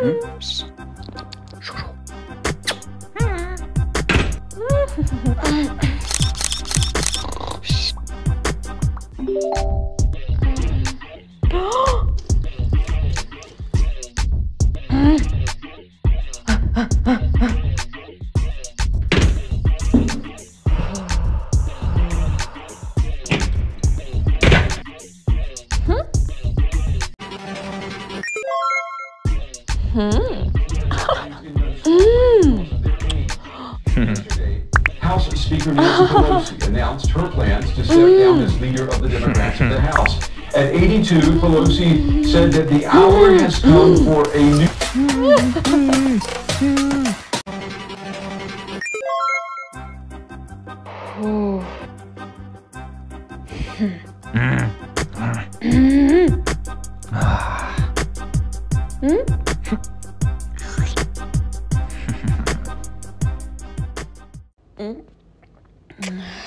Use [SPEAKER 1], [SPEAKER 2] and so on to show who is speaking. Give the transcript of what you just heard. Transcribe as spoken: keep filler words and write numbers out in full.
[SPEAKER 1] House Speaker Nancy Pelosi announced her plans to step down as leader of the Democrats in the House. At eighty-two, Pelosi said that the hour has come for a new...
[SPEAKER 2] Mm.